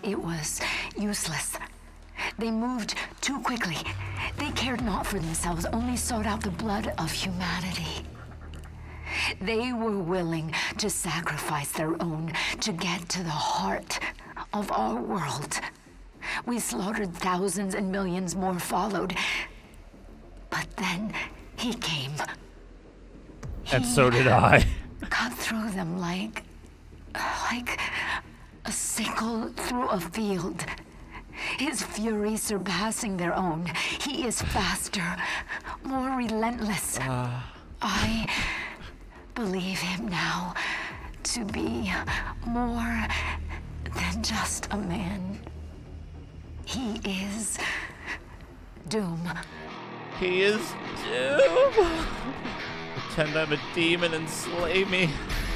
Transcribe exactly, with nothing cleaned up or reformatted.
it was useless. They moved too quickly. They cared not for themselves, only sought out the blood of humanity. They were willing to sacrifice their own to get to the heart of our world. We slaughtered thousands and millions more followed. But then he came. And He so did I. cut through them like... like a sickle through a field. His fury surpassing their own. He is faster, more relentless. Uh. I believe him now to be more than just a man. He is doom. He is doom. Pretend I'm a demon and slay me.